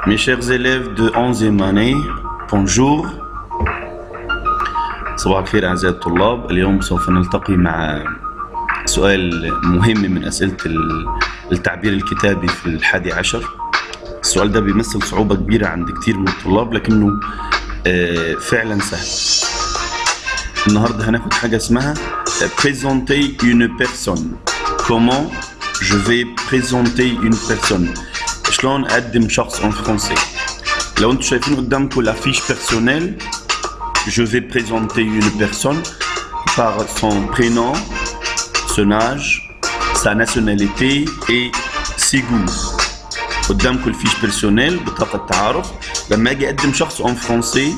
Mes chers élèves de 11e année, bonjour. صباح الخير أعزائي الطلاب. اليوم سوف نلتقي مع سؤال مهم من أسئلة التعبير الكتابي في 11. السؤال ده بيمثل صعوبة كبيرة عند كتير من الطلاب لكنه فعلا سهل. النهاردة هناخد حاجة اسمها présenter une personne. Comment je vais présenter une personne؟ شلون أقدم شخص en français؟ لو انتم شايفين قدامكم l'affiche personnelle، je vais présenter une personne par son prénom, son âge, sa nationalité et ses goûts. قدامكم الفيش بيرسونيل بطاقة تعارف. لما اجي اقدم شخص en français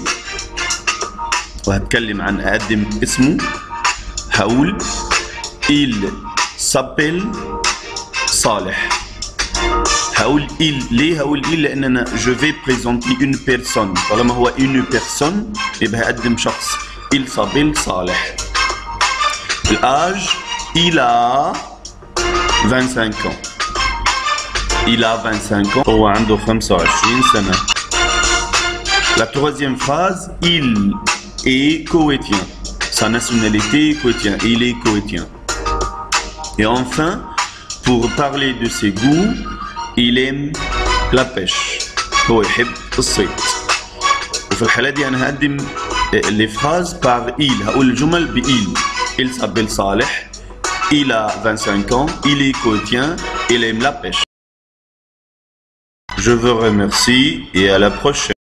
وهتكلم عن اقدم اسمه، هقول il s'appelle صالح. هقول il ليه هقول il؟ لان انا je vais présenter une personne. طالما هو une personne يبقى هقدم شخص. il s'appelle صالح. الâge il a 25 ans. il a 25 ans. هو عنده 25 سنة. La troisième phrase, il est koweïtien. Sa nationalité koweïtien. Il est koweïtien. Et enfin, pour parler de ses goûts, il aime la pêche. هو يحب الصيد. وفي الحالة دي أنا هقدم les phrases par il. هقول الجمل ب il. Il s'appelle صالح. Il a 25 ans. Il est koweïtien. Il aime la pêche. Je vous remercie et à la prochaine.